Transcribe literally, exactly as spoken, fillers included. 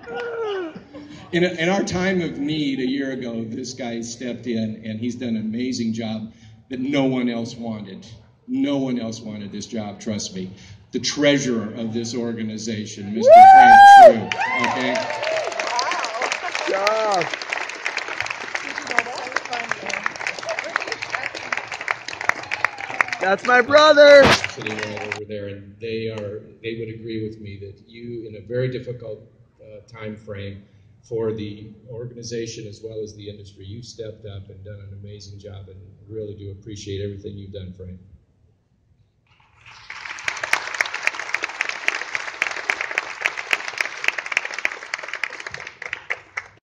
In, a, in our time of need a year ago, this guy stepped in, and he's done an amazing job that no one else wanted. No one else wanted this job, trust me. The treasurer of this organization, Mister Frank Trieu, okay? Wow. Job. That's my brother. Sitting right over there, and they are they would agree with me that you, in a very difficult uh, time frame for the organization as well as the industry, you've stepped up and done an amazing job, and really do appreciate everything you've done, Frank.